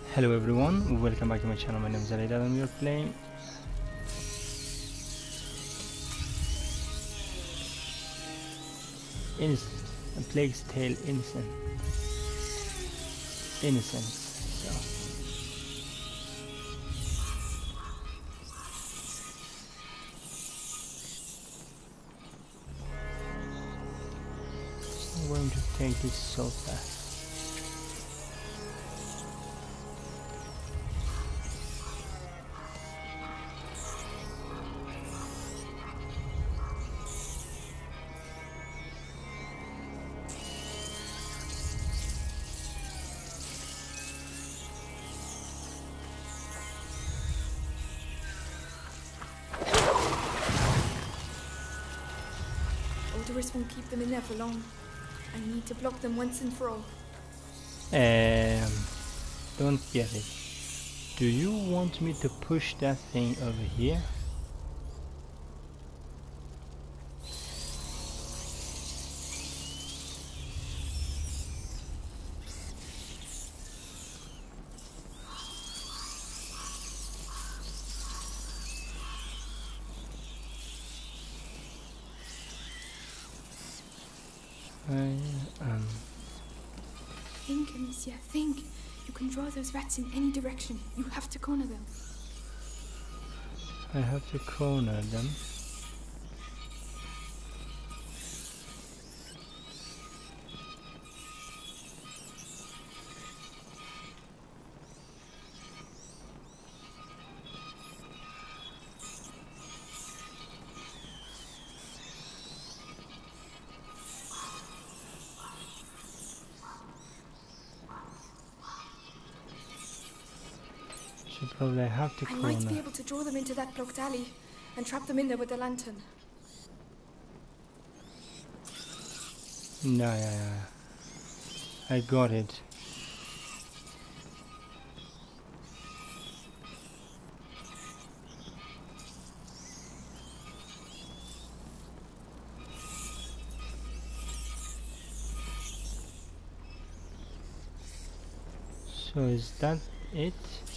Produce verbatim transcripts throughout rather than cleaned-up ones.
Hello everyone, welcome back to my channel. My name is Alida and we are playing Innocent, a Plague's Tale Innocent. Innocence. So. I'm going to take this so fast. Odorous won't keep them in there for long. I need to block them once and for all. Um, don't get it. Do you want me to push that thing over here? I um. Think, Amicia, think. You can draw those rats in any direction. You have to corner them. I have to corner them. So probably I have to I corner. might be able to draw them into that blocked alley and trap them in there with the lantern. No, yeah, yeah. I got it. So is that it?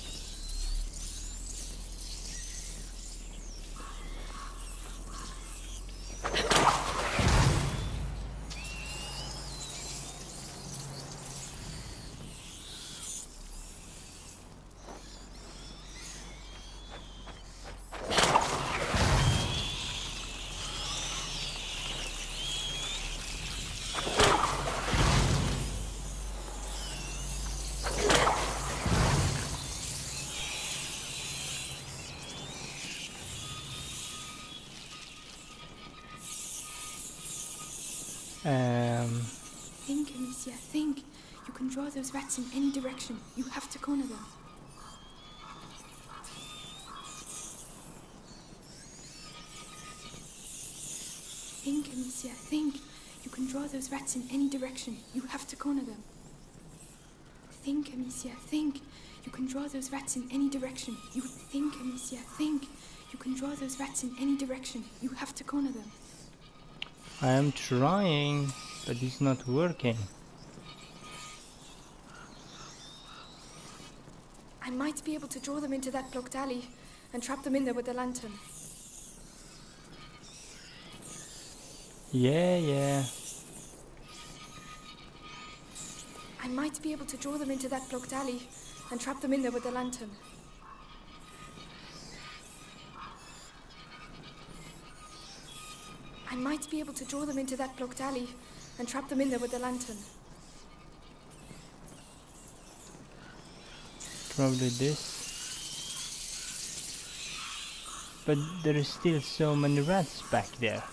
Um, Think, Amicia, think. You can draw those rats in any direction. You have to corner them. Think, Amicia, think. You can draw those rats in any direction. You have to corner them. Think, Amicia, think. You can draw those rats in any direction. You think, Amicia, think. You can draw those rats in any direction. You have to corner them. I am trying, but it's not working. I might be able to draw them into that blocked alley and trap them in there with the lantern. Yeah, yeah. I might be able to draw them into that blocked alley and trap them in there with the lantern. I might be able to draw them into that blocked alley and trap them in there with the lantern. Probably this. But there is still so many rats back there.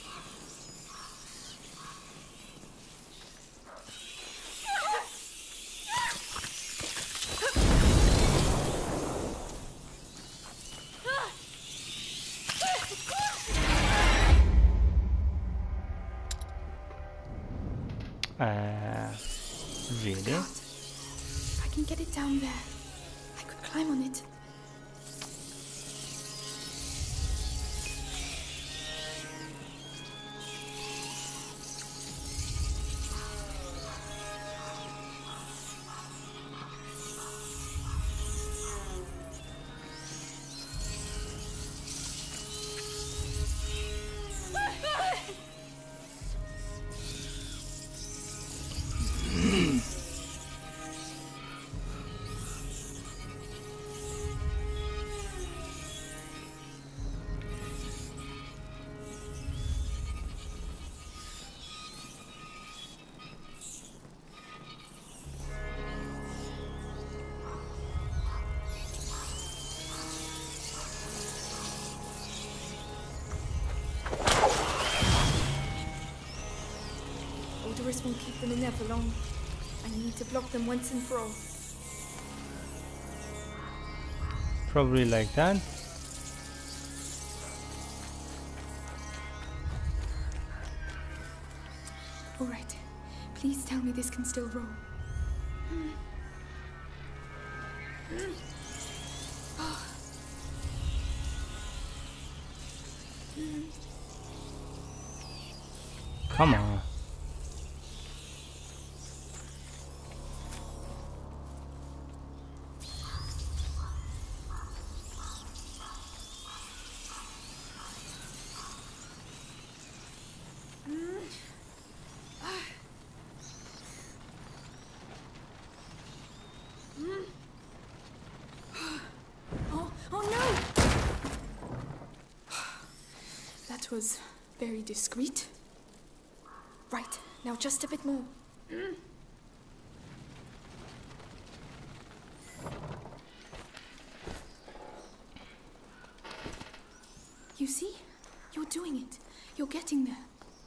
Uh, really? God, I can get it down there. I could climb on it. them in there for long. I need to block them once and for all. Probably like that. All right. Please tell me this can still roll. Come on. Oh, oh no! That was very discreet. Right, now just a bit more. Mm. You see? You're doing it. You're getting there.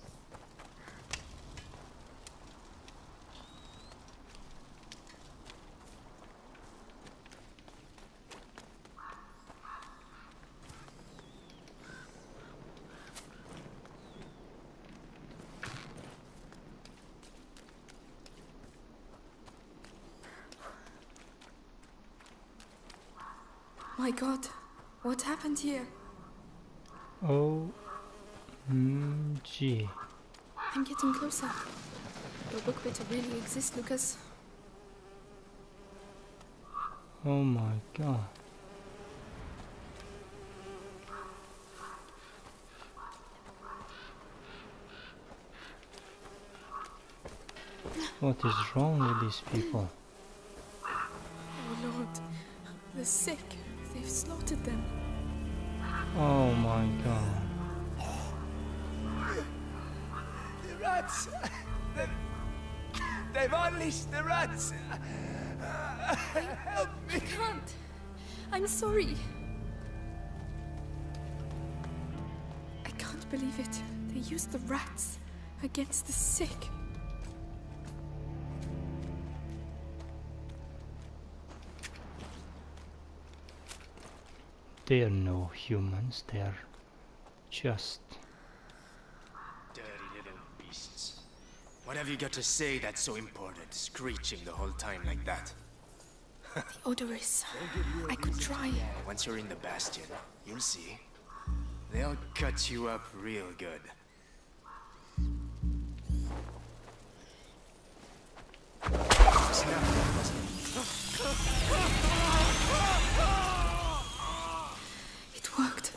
My God, what happened here? O M G. I'm getting closer. Your book better really exist, Lucas. Oh my God. What is wrong with these people? Oh Lord, the sick. They've slaughtered them. Oh my God. The rats! They've, they've unleashed the rats! Help me! I can't. I'm sorry. I can't believe it. They used the rats against the sick. They're no humans, they're just... Dirty little beasts. What have you got to say that's so important, screeching the whole time like that? The odorous. I could try. Once you're in the Bastion, you'll see. They'll cut you up real good. It worked.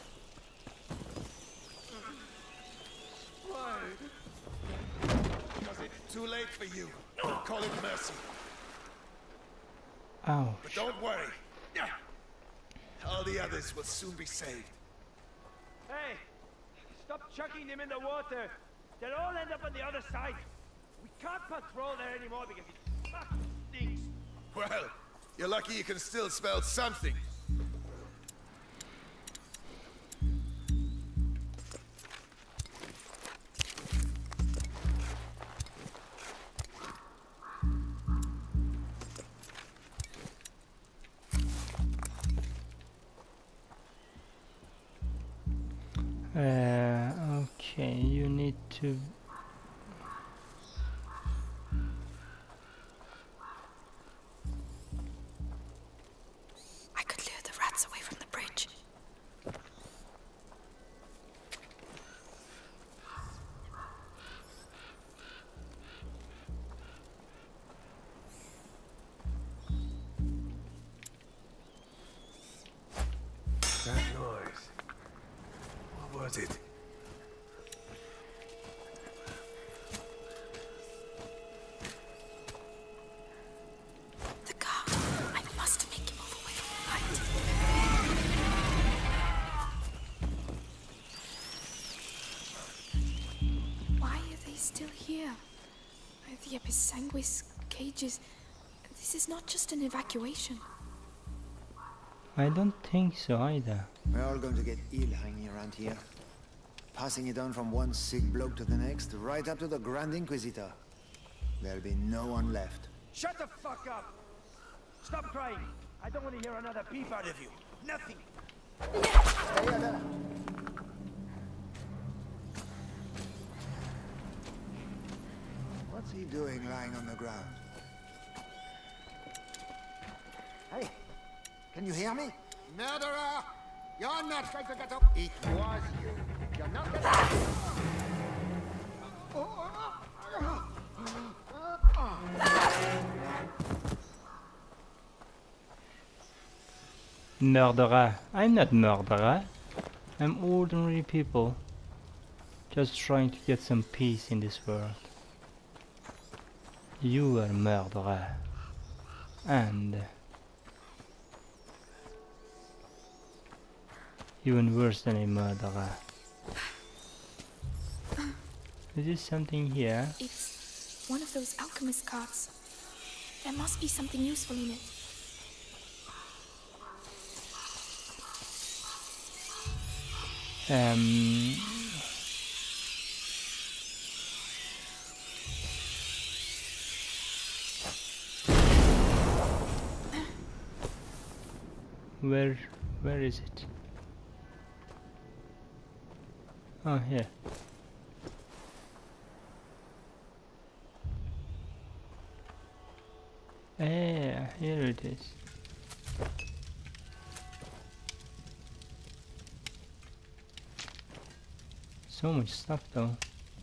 Why? Was it too late for you? Call it mercy. Ouch. But don't worry. All the others will soon be saved. Hey! Stop chucking them in the water! They'll all end up on the other side! We can't patrol there anymore because it fucking stinks! Well, you're lucky you can still smell something. Uh, okay, you need to... I could lure the rats away from the bridge. That noise. What was it? The car. I must make him move away. Right. Why are they still here? Uh, The Episanguis cages. This is not just an evacuation. I don't think so either. We're all going to get ill hanging around here. Passing it on from one sick bloke to the next, right up to the Grand Inquisitor. There'll be no one left. Shut the fuck up! Stop crying! I don't want to hear another peep out of you. Nothing! What's he doing lying on the ground? Hey, can you hear me? Murderer! You're not going to get up! It was you. You're not going Murderer. I'm not murderer. I'm ordinary people. Just trying to get some peace in this world. You are a murderer. And even worse than a murderer. Is there something here? It's one of those alchemist cards. There must be something useful in it. Um, where, where is it? Oh, here. Yeah, here it is. So much stuff though.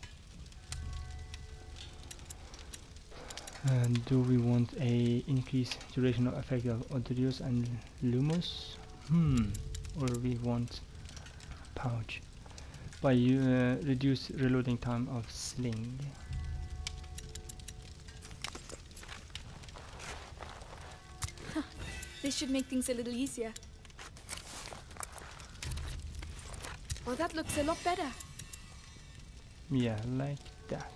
And do we want a increased duration of effect of Odorius and Lumos? Hmm. Or we want pouch by uh, reduce reloading time of sling. This should make things a little easier. Well, that looks a lot better. Yeah, like that.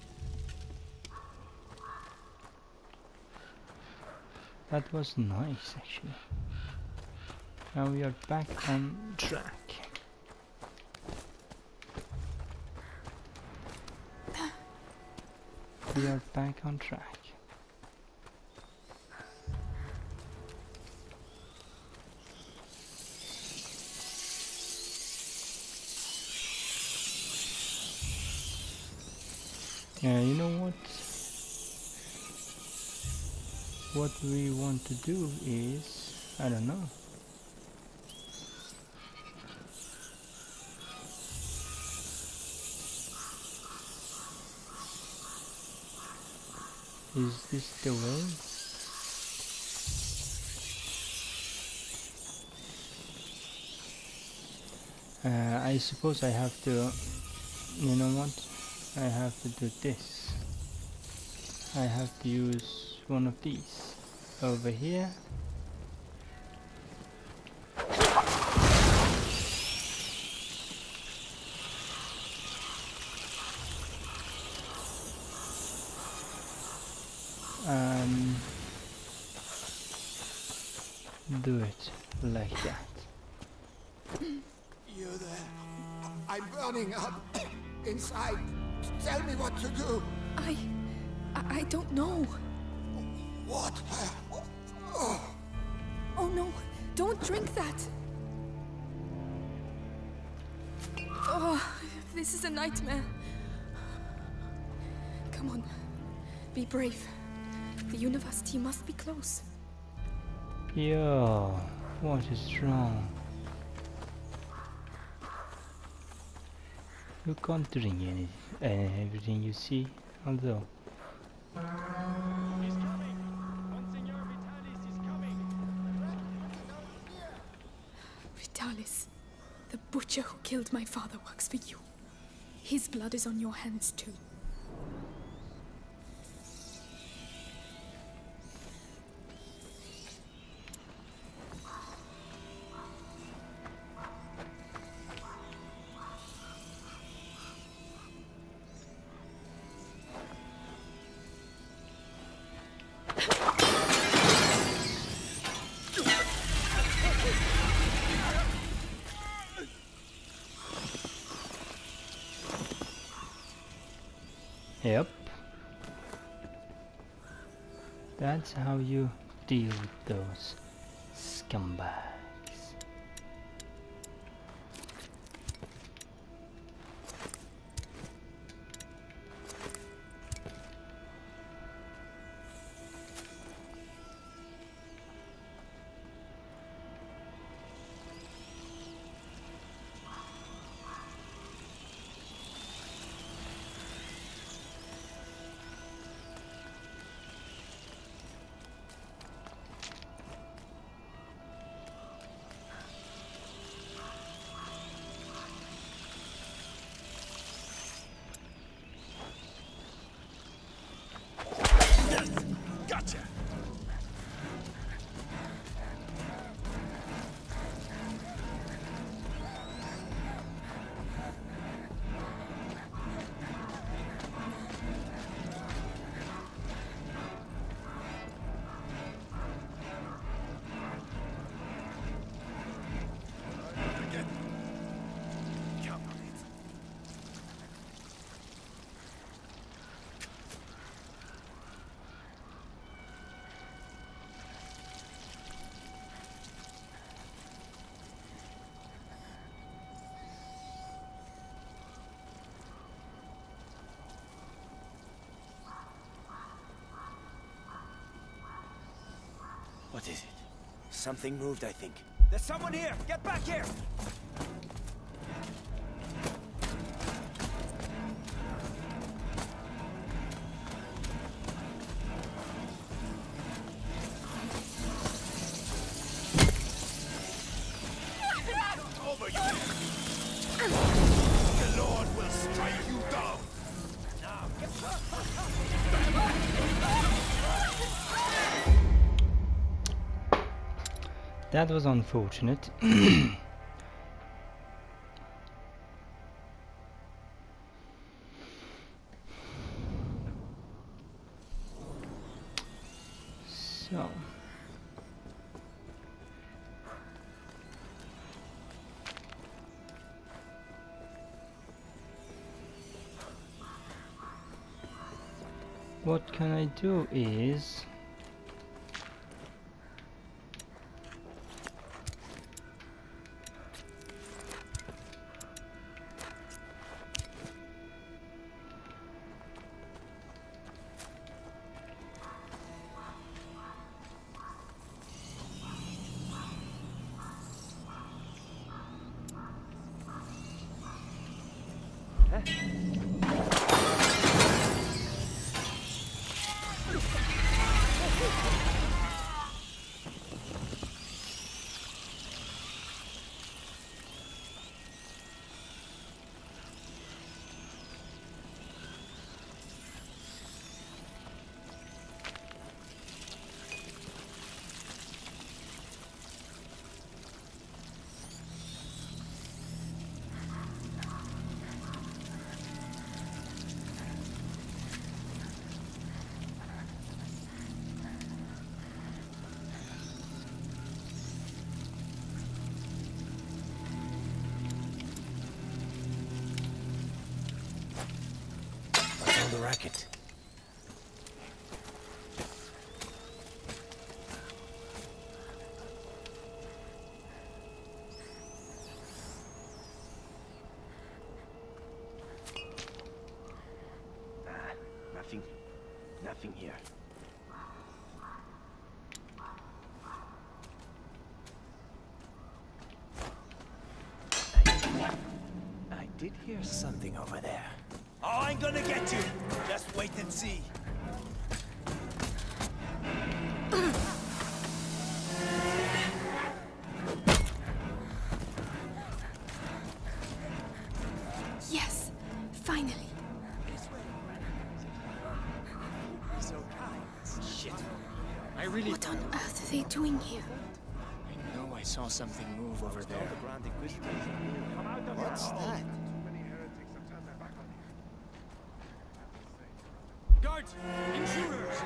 That was nice actually. Now we are back on track. We are back on track. Yeah, you know what? What we want to do is, I don't know. Is this the way? Uh, I suppose I have to, you know what? I have to do this. I have to use one of these over here. Um, do it like that. You there? I'm burning up inside. Tell me what to do. I... I, I don't know. What? Oh. Oh no, don't drink that. Oh, this is a nightmare. Come on, be brave. The university must be close. Yo, what is wrong? You can't drink any, uh, everything you see, although. He's coming! Monsignor Vitalis is coming! Vitalis, the butcher who killed my father works for you. His blood is on your hands too. Yep. That's how you deal with those scumbags. Gotcha. Again. Count on it. What is it? Something moved, I think. There's someone here! Get back here! Over you! The Lord will strike you down! That was unfortunate. So what can I do is The racket. Ah, nothing. Nothing here. I, I did hear something over there. Oh, I'm gonna get you! Just wait and see. Yes, finally. So kind. Shit. I really What on earth are they doing here? I know I saw something move over there. What's that? Guards! Intruders!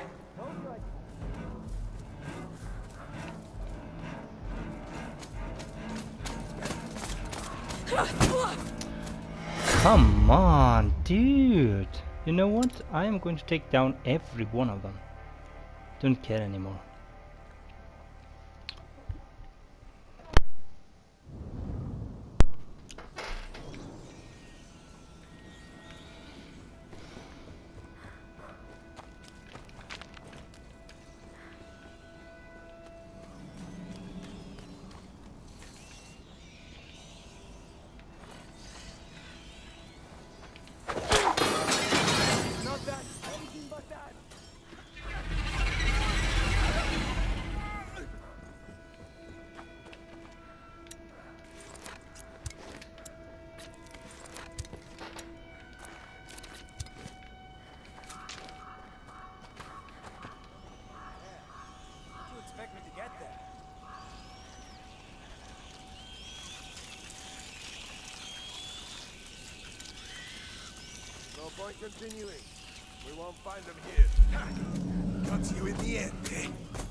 come on, dude. You know what? I am going to take down every one of them. Don't care anymore. Not that. Anything but that. You expect me to get there? No point continuing. We won't find them here. Ha! Got you in the end, eh?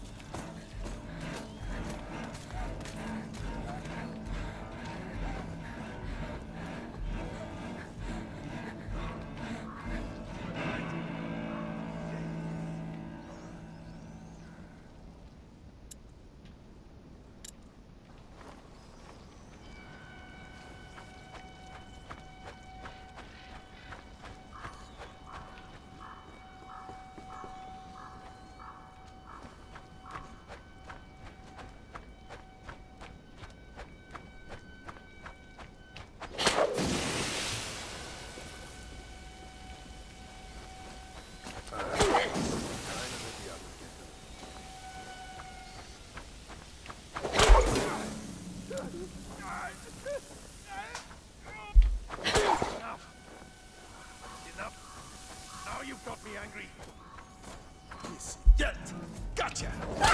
Enough. Now you've got me angry. Yes. Get. Gotcha.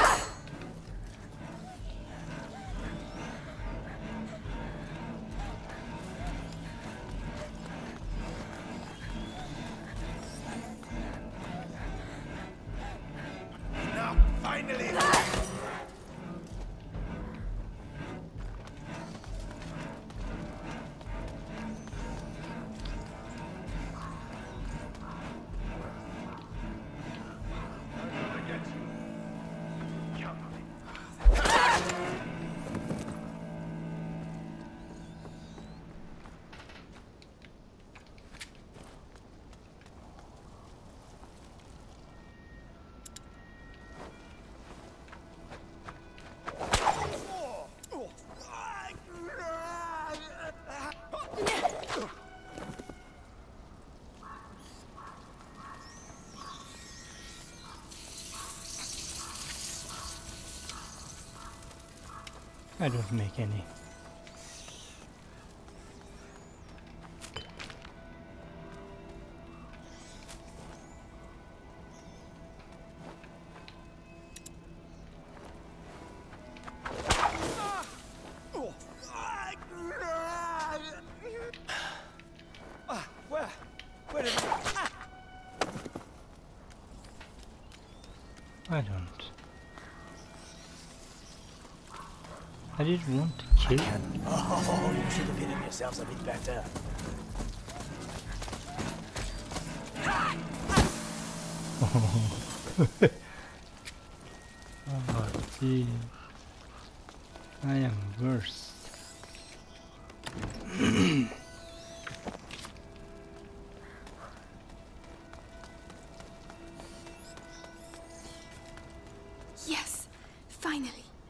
Now, finally. I don't make any. Ah, where? Where did ah! I don't. I didn't want to kill him. Oh, you should have hidden yourselves a bit better. Oh, gee. I am worse. Yes, finally.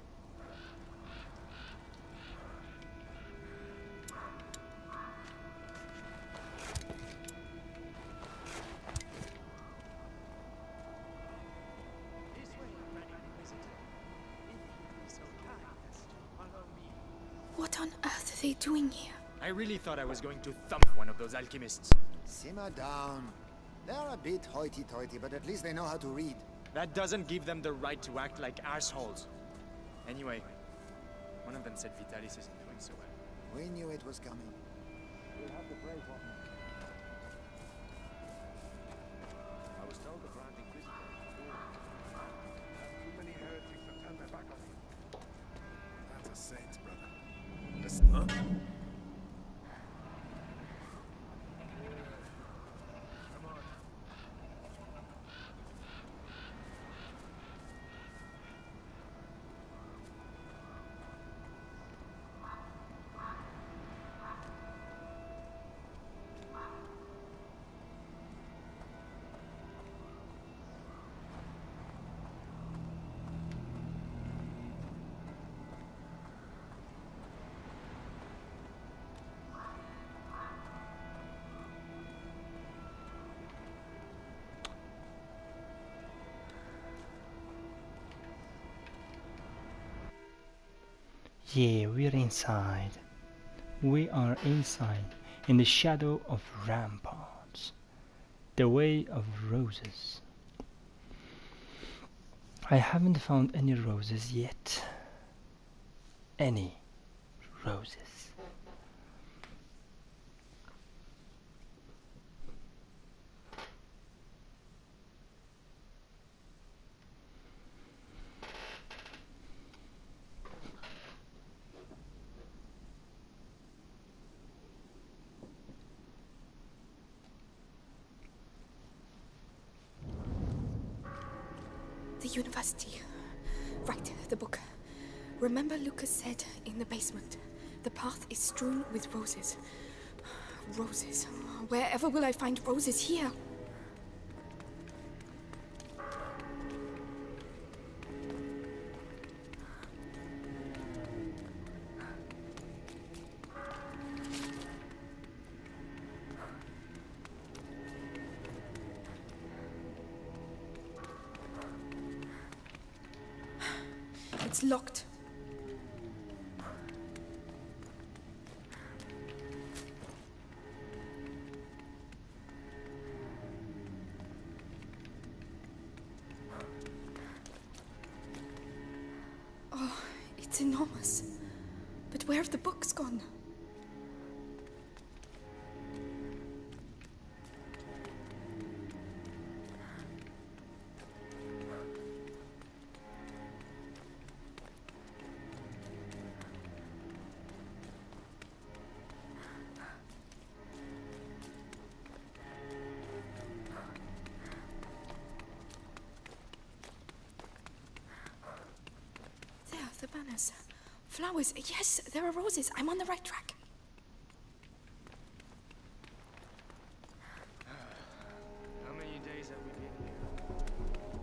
What on earth are they doing here? I really thought I was going to thump one of those alchemists. Simmer down. They're a bit hoity-toity, but at least they know how to read. That doesn't give them the right to act like assholes. Anyway, one of them said Vitalis isn't doing so well. We knew it was coming. We'll have to pray for him. I was told the Grand Inquisitor has too many heretics that turn their back on him. That's a saint, brother. Listen, huh? Come on. Yeah, we're inside. We are inside, in the shadow of ramparts. The way of roses. I haven't found any roses yet. Any roses. The university. Right, the book. Remember Lucas said in the basement, the path is strewn with roses. Roses. Wherever will I find roses here? It's locked. Oh, it's enormous. But where have the books gone? The banners. Flowers. Yes, there are roses. I'm on the right track. How many days have we been here?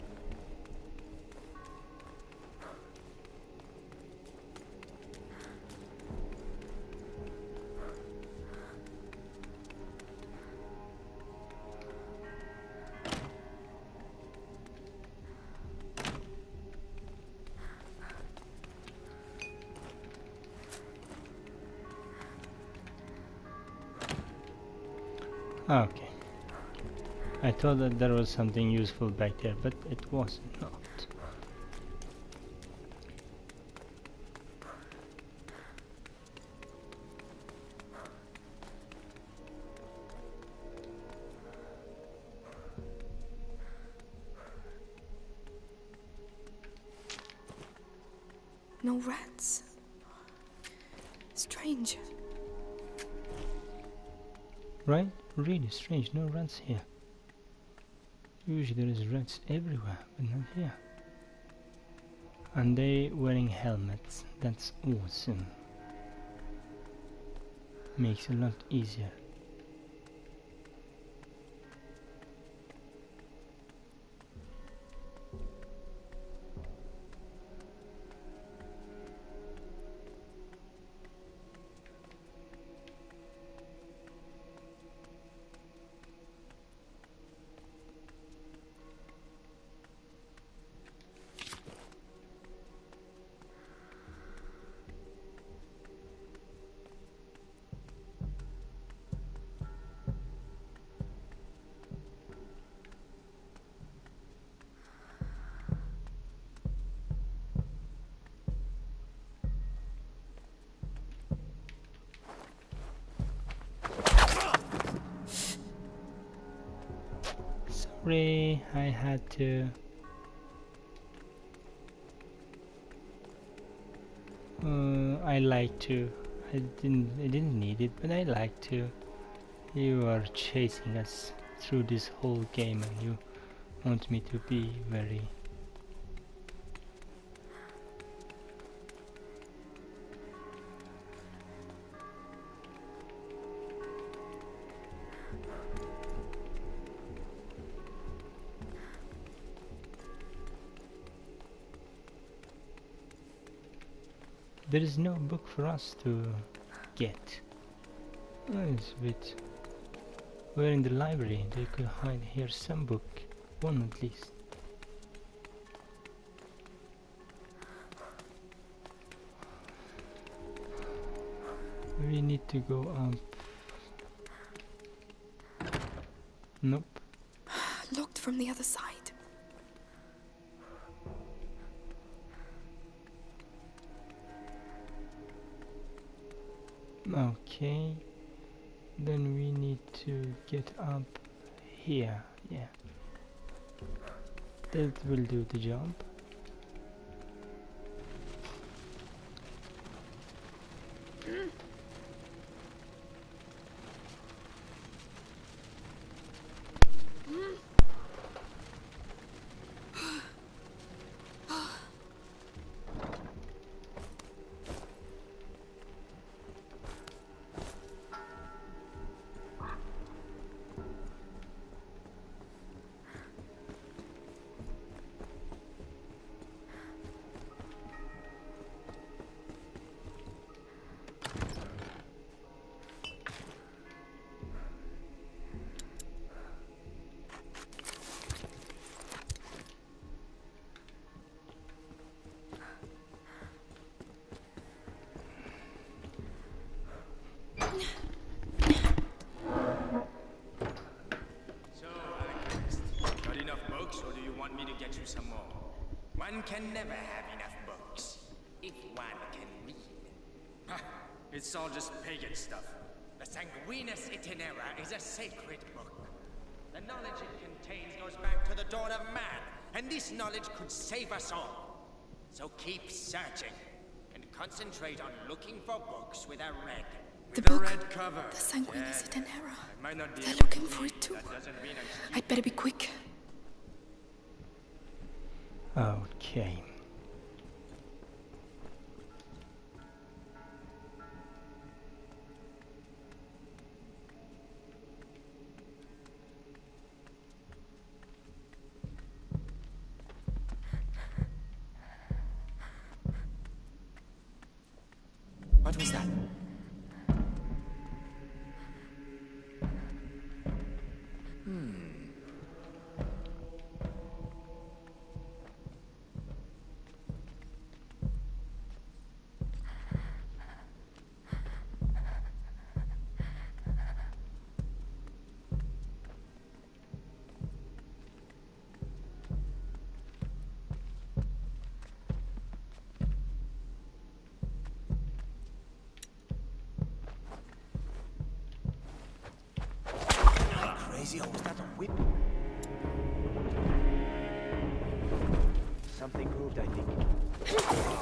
Okay. I thought that there was something useful back there, but it was not. No rats. Strange. Right? Really strange, no rats here. Usually there is rats everywhere, but not here. And they wearing helmets, that's awesome. Makes it a lot easier. Sorry, I had to. Uh, I like to. I didn't. I didn't need it, but I like to. You are chasing us through this whole game, and you want me to be very. There is no book for us to get. Oh, it's a bit. We're in the library. They could hide here some book, one at least. need to go up. Nope. Locked from the other side. Okay. Then we need to get up here. Yeah. That will do the job. Some more. One can never have enough books, if one can read. Ha! It's all just pagan stuff. The Sanguinus Itinera is a sacred book. The knowledge it contains goes back to the dawn of man, and this knowledge could save us all. So keep searching, and concentrate on looking for books with a red. The With book. a red cover. The Sanguinus Yeah. Itinera. I might not be They're able to looking for read. it too. That doesn't mean I'm stupid. I'd better be quick. Okay. What was that? Crazy, or was that a whip? Something moved, I think.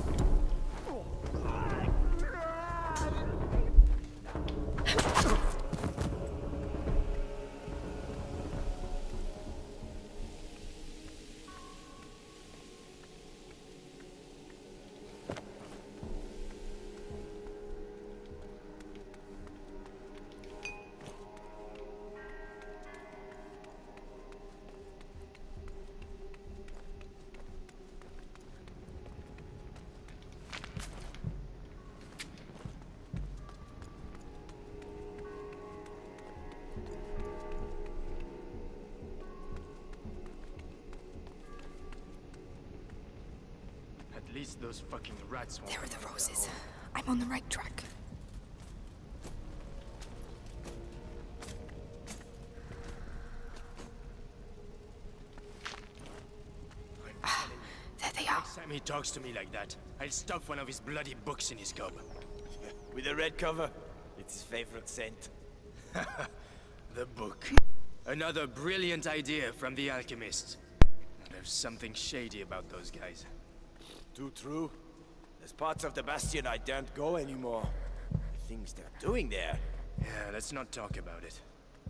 At least those fucking rats won't. There are the roses. I'm on the right track. Ah, there they are. Next time he talks to me like that, I'll stuff one of his bloody books in his gob. With a red cover. It's his favorite scent. The book. Another brilliant idea from the alchemist. There's something shady about those guys. Too true. There's parts of the Bastion I daren't go anymore. The things they're doing there. Yeah, let's not talk about it.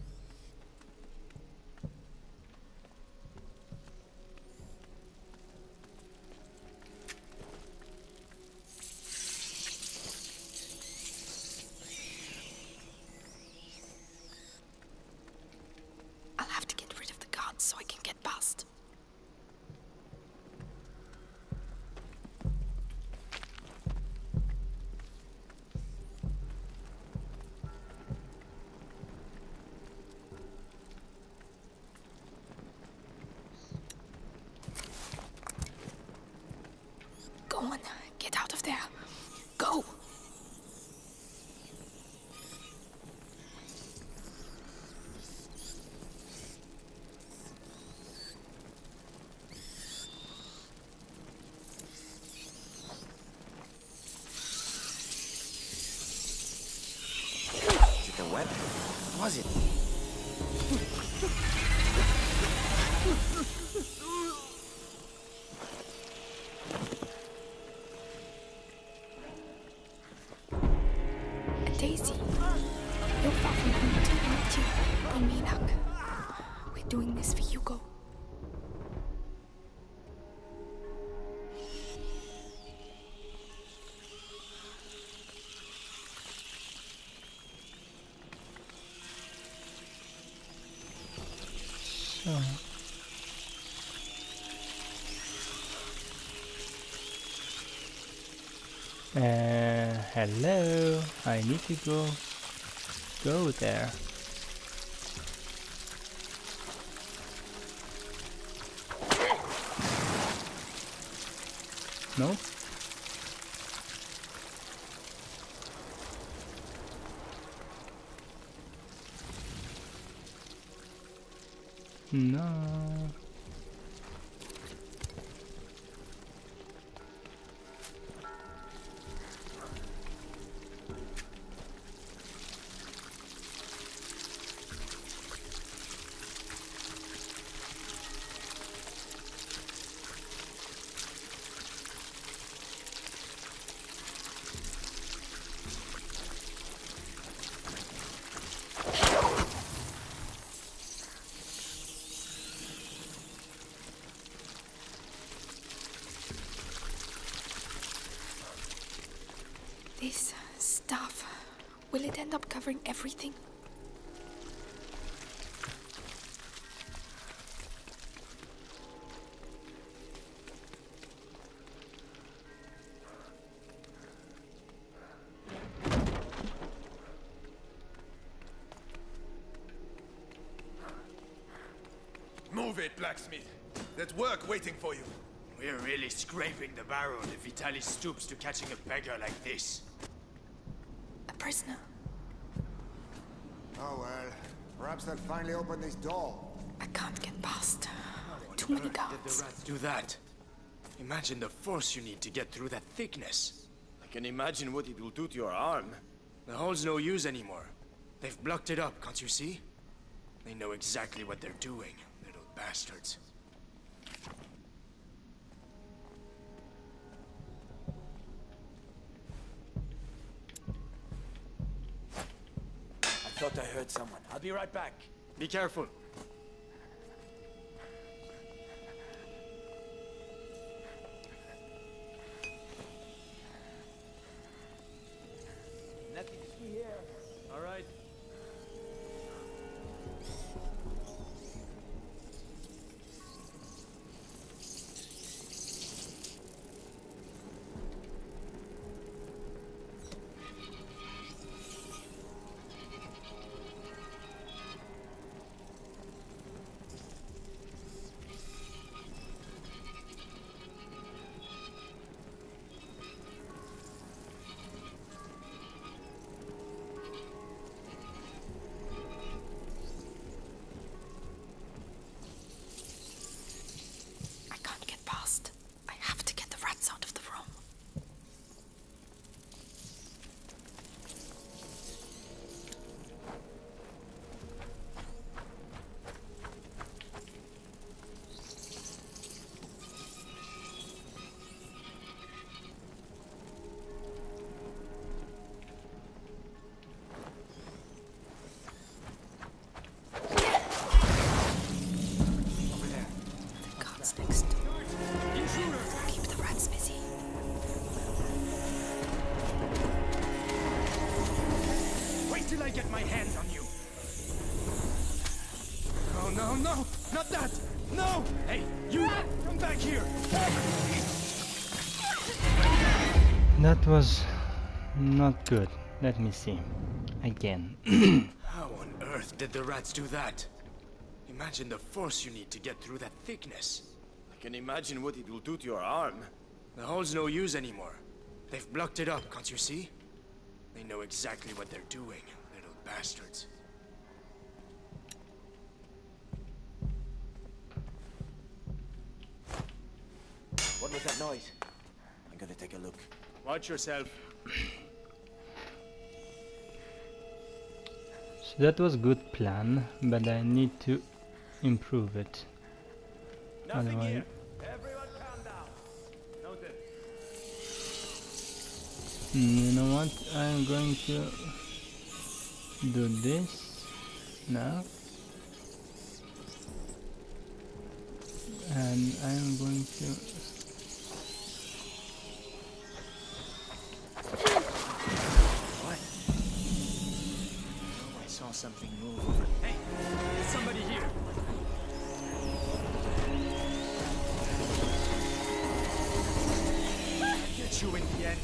I'll have to get rid of the guards so I can get past. Go on, get out of there. Go! crazy. You're far from home to hurt you. Bring me luck. We're doing this for Hugo. So. Uh, hello. I need to go go there. No? No. This stuff, will it end up covering everything? Move it, blacksmith. There's work waiting for you. We're really scraping the barrel if Vitaly stoops to catching a beggar like this. A prisoner. Oh well. Perhaps they'll finally open this door. I can't get past. Too many Did the guards. rats do that? Imagine the force you need to get through that thickness. I can imagine what it will do to your arm. The hole's no use anymore. They've blocked it up, can't you see? They know exactly what they're doing, little bastards. I thought I heard someone. I'll be right back. Be careful. Nothing to see here. All right. I can't get past. I have to get the rats out of the room. Over there. The guards next door. Keep the rats busy. Wait till I get my hands on you. Oh, no, no, not that. No. Hey, you, come back here. That was not good. Let me see. Again. How on earth did the rats do that? Imagine the force you need to get through that thickness. I can imagine what it will do to your arm. The hole's no use anymore. They've blocked it up, can't you see? They know exactly what they're doing, little bastards. What was that noise? I'm gonna take a look. Watch yourself. So that was good plan, but I need to improve it. Nothing Otherwise- here. Everyone calm down. Noted. Mm, you know what? I'm going to do this now, and I'm going to What? Oh, I saw something move. Hey, there's somebody here. I'll get you in the end.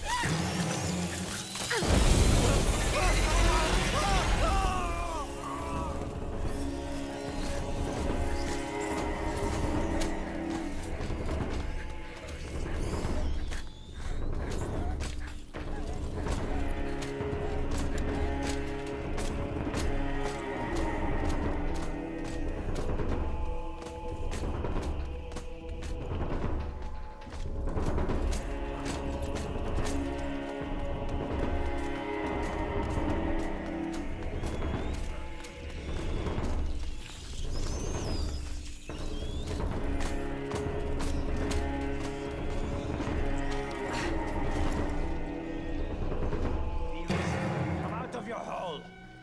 Come out of your hole.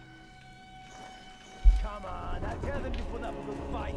Come on, I tell them you put up a good fight.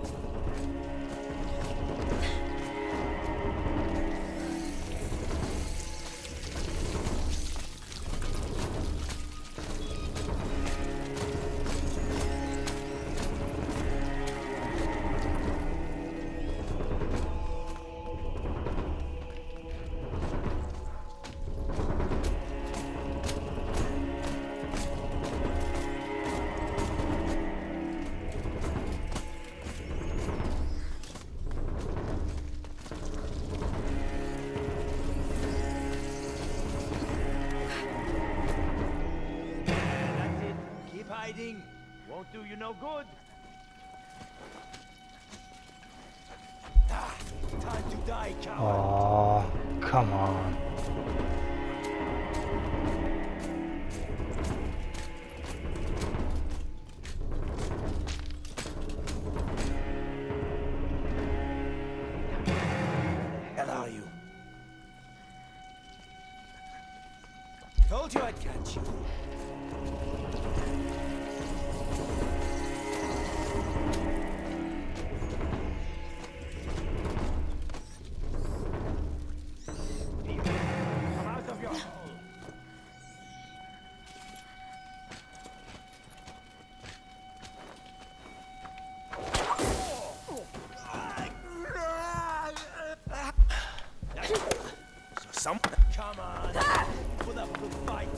That's it. Keep hiding. Won't do you no good. Ah, time to die, coward. Oh, come on. Hell are you? Told you I'd catch you. Come out of your hole. So some come on, put up a good fight.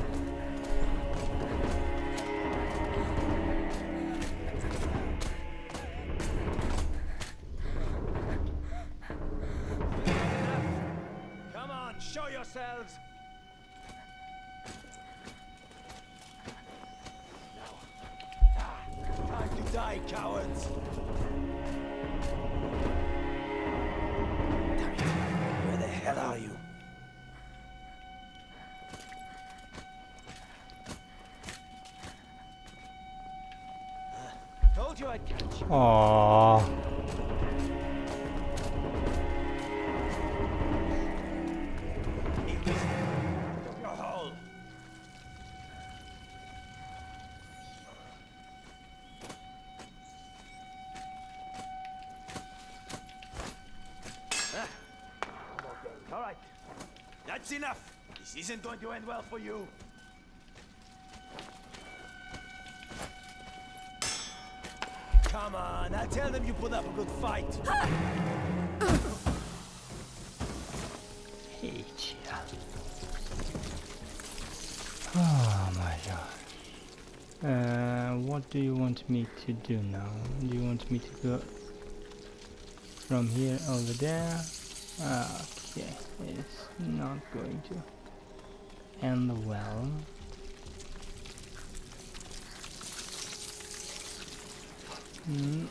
Come on, show yourselves. Now, time to die, cowards. Damn it! Where the hell are you? Told you I'd catch you. Oh, Out of your hole. Ah. All right. That's enough. This isn't going to end well for you. Come on, I'll tell them you put up a good fight. hate you. Oh my god. Uh, what do you want me to do now? Do you want me to go from here over there? Okay, it's not going to end well. Hmm.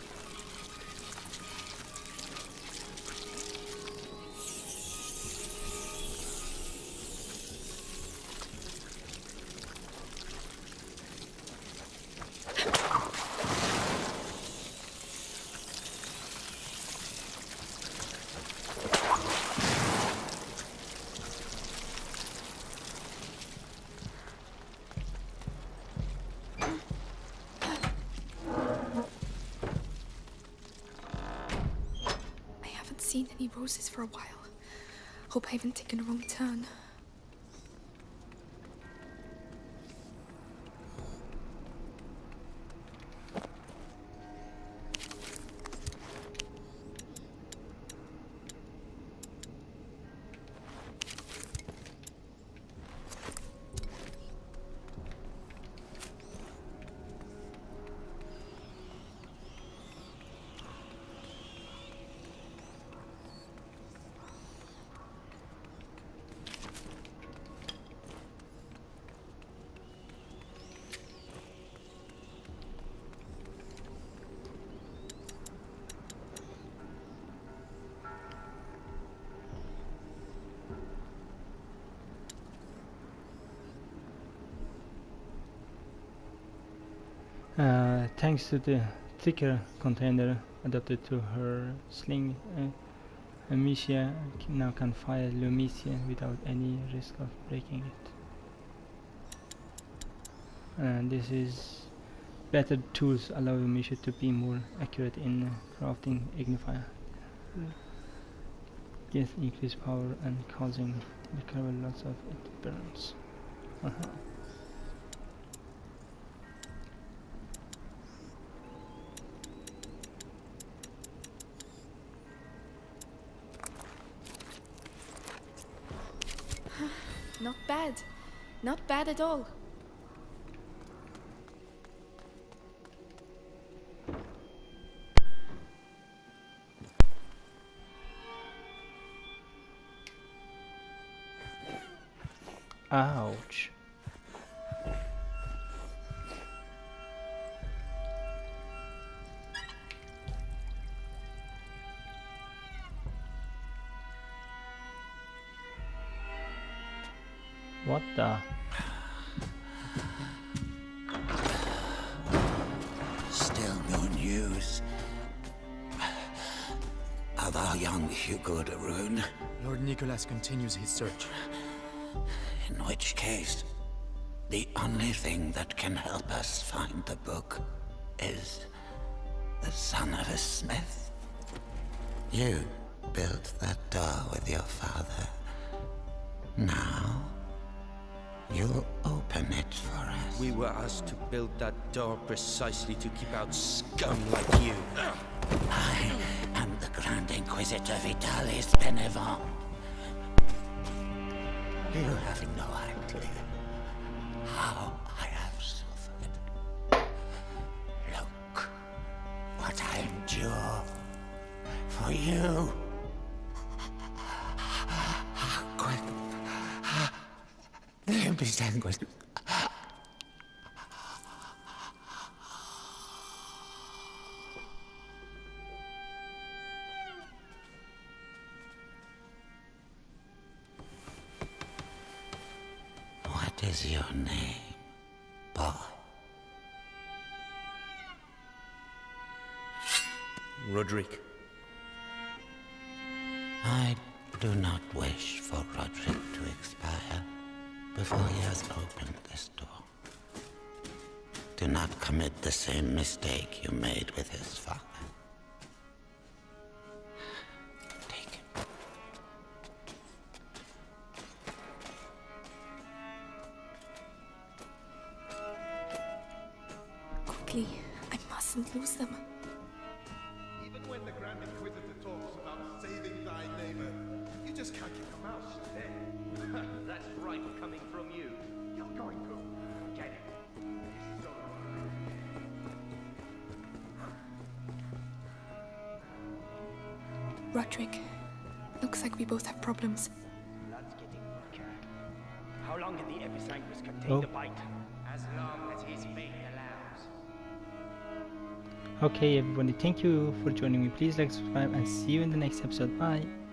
seen any roses for a while. Hope I haven't taken a wrong turn. Uh, thanks to the thicker container adapted to her sling, uh, Amicia now can fire Lumicia without any risk of breaking it. And this is better tools allow Amicia to be more accurate in uh, crafting Ignifier. Get increased power and causing recover lots of it burns. Uh-huh. Not bad. Not bad at all. Ouch. What the? Still no news of our young Hugo de Rune. Lord Nicholas continues his search. In which case, the only thing that can help us find the book is the son of a smith. You built that door with your father. Now, you'll open it for us. We were asked to build that door precisely to keep out scum like you. I am the Grand Inquisitor Vitalis Benevent. You have no idea how I have suffered. Look what I endure for you. Be sanguine. What is your name, boy? Roderick. I do not wish for Roderick to expire before he has opened this door. Do not commit the same mistake you made with his father. Take it. Quickly, I mustn't lose them. Even when the Grand Inquisitor talks about saving thy neighbor, you just can't keep your mouth shut, eh? That's right coming from you. You're going to Get it. so Roderick, looks like we both have problems. Blood's getting weaker. How long can the Episanguis contain Oh. the bite? As long as his fate allows. Okay everybody, thank you for joining me. Please like, subscribe and see you in the next episode. Bye.